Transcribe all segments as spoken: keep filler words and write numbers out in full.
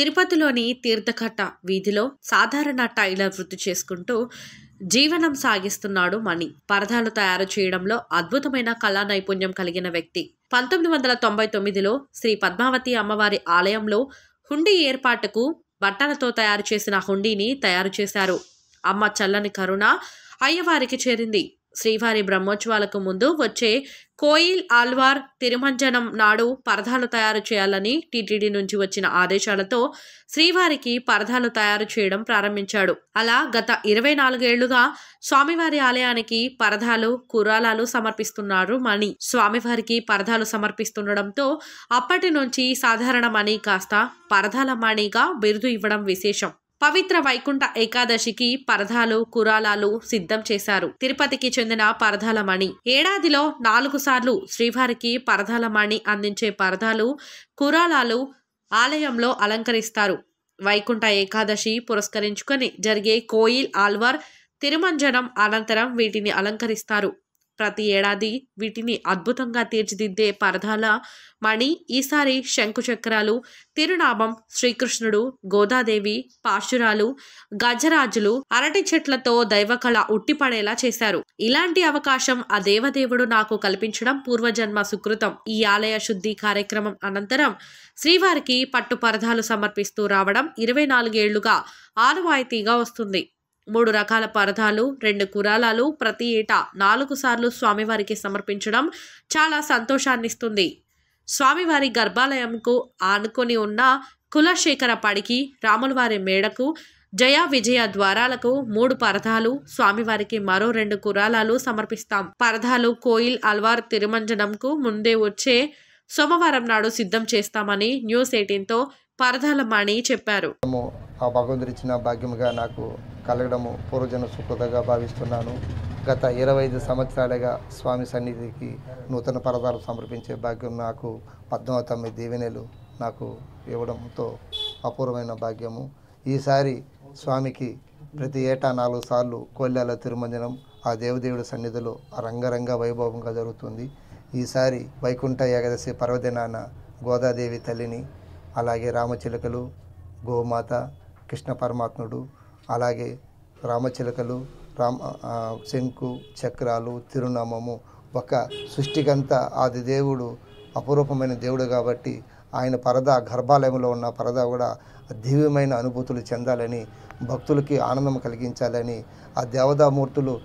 తిరుపతిలోని తీర్థకట్ట వీధిలో సాధారణ టైలర్ వృత్తి చేసుకుంటూ జీవనం సాగిస్తున్నాడు మణి. పరదాలు తయారు చేయడంలో అద్భుతమైన కళా నైపుణ్యం కలిగిన వ్యక్తి. పంతొమ్మిది వందల తొంభై తొమ్మిదిలో శ్రీ పద్మావతి అమ్మవారి ఆలయంలో హుండీ ఏర్పాటుకు బట్టలతో తయారు చేసిన హుండీని తయారు చేశారు. అమ్మ చల్లని కరుణ అయ్యవారికి చేరింది. శ్రీవారి బ్రహ్మోత్సవాలకు ముందు వచ్చే కోయిల్ ఆల్వార్ తిరుమంజనం నాడు పరదాలు తయారు చేయాలని టీటీడీ నుంచి వచ్చిన ఆదేశాలతో శ్రీవారికి పరదాలు తయారు చేయడం ప్రారంభించాడు. అలా గత ఇరవై నాలుగేళ్లుగా స్వామివారి ఆలయానికి పరదాలు కురాలాలు సమర్పిస్తున్నారు మణి. స్వామివారికి పరదాలు సమర్పిస్తుండడంతో అప్పటి నుంచి సాధారణ మణి కాస్త పరదాల మణిగా బిరుదు ఇవ్వడం విశేషం. పవిత్ర వైకుంఠ ఏకాదశికి పరదాలు కురాలాలు సిద్ధం చేశారు. తిరుపతికి చెందిన పరదాల మణి ఏడాదిలో నాలుగు సార్లు శ్రీవారికి పరదాల మణి అందించే పరదాలు కురాలాలు ఆలయంలో అలంకరిస్తారు. వైకుంఠ ఏకాదశి పురస్కరించుకొని జరిగే కోయిల్ ఆల్వార్ తిరుమంజనం అనంతరం వీటిని అలంకరిస్తారు. ప్రతి ఏడాది వీటిని అద్భుతంగా తీర్చిదిద్దే పరదాల మణి ఈసారి శంకు చక్రాలు, తిరునామం, శ్రీకృష్ణుడు, గోదాదేవి, పాశురాలు, గజరాజులు, అరటి చెట్లతో దైవకళ ఉట్టిపడేలా చేశారు. ఇలాంటి అవకాశం ఆ దేవదేవుడు నాకు కల్పించడం పూర్వజన్మ సుకృతం. ఈ ఆలయ శుద్ధి కార్యక్రమం అనంతరం శ్రీవారికి పట్టు పరదాలు సమర్పిస్తూ రావడం ఇరవై నాలుగేళ్లుగా ఆనవాయితీగా వస్తుంది. మూడు రకాల పరదాలు, రెండు కురాలాలు ప్రతి ఏటా నాలుగు సార్లు స్వామివారికి సమర్పించడం చాలా సంతోషాన్నిస్తుంది. స్వామివారి గర్భాలయంకు ఆనుకొని ఉన్న కులశేఖర పడికి, రాములవారి మేడకు, జయ విజయ ద్వారాలకు మూడు పరదాలు, స్వామివారికి మరో రెండు కురాలాలు సమర్పిస్తాం. పరదాలు కోయిల్ అల్వార్ తిరుమంజనంకు ముందే వచ్చే సోమవారం నాడు సిద్ధం చేస్తామని న్యూస్ ఎయిటీన్ తో పరదాల మణి చెప్పారు. ఆ భగవంతుడు ఇచ్చిన భాగ్యముగా నాకు కలగడము పూర్వజన సుకృతగా భావిస్తున్నాను. గత ఇరవై ఐదు సంవత్సరాలుగా స్వామి సన్నిధికి నూతన పరదాలు సమర్పించే భాగ్యం నాకు పద్మావతమ్మ దీవెనలు నాకు ఇవ్వడంతో అపూర్వమైన భాగ్యము. ఈసారి స్వామికి ప్రతి ఏటా నాలుగు సార్లు కొల్లాల తిరుమంజనం ఆ దేవదేవుడి సన్నిధిలో రంగరంగ వైభవంగా జరుగుతుంది. ఈసారి వైకుంఠ ఏకాదశి పర్వదినాన గోదాదేవి తల్లిని, అలాగే రామచిలుకలు, గోమాత, కృష్ణ పరమాత్ముడు, అలాగే రామచిలుకలు, రామ శంకు చక్రాలు, తిరునామము, ఒక సృష్టికంతా ఆది దేవుడు అపురూపమైన దేవుడు కాబట్టి ఆయన పరదా గర్భాలయంలో ఉన్న పరదా కూడా దివ్యమైన అనుభూతులు చెందాలని, భక్తులకి ఆనందం కలిగించాలని, ఆ దేవతామూర్తులు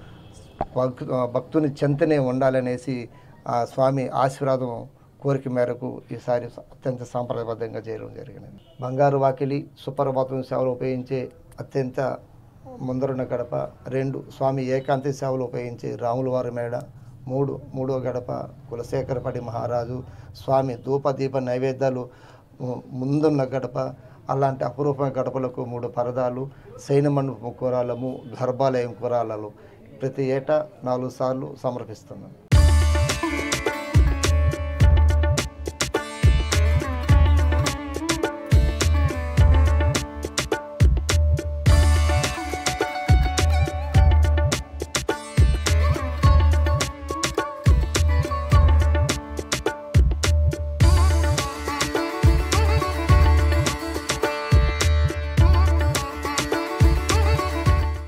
భక్తుని చెంతనే ఉండాలనేసి ఆ స్వామి ఆశీర్వాదం కోరిక మేరకు ఈసారి అత్యంత సాంప్రదాయబద్ధంగా చేయడం జరిగినది. బంగారు వాకిలి సుప్రభాతం సేవలు ఉపయోగించే అత్యంత ముందరున్న గడప, రెండు స్వామి ఏకాంతి సేవలు ఉపయోగించే రాములవారి మేడ, మూడు మూడో గడప కులశేఖరపడి మహారాజు స్వామి ధూపదీప నైవేద్యాలు ముందున్న గడప. అలాంటి అపురూపమైన గడపలకు మూడు పరదాలు, శయనమండపం కురాలము, గర్భాలయం కురాలలు ప్రతి ఏటా నాలుగు సార్లు సమర్పిస్తున్నాను.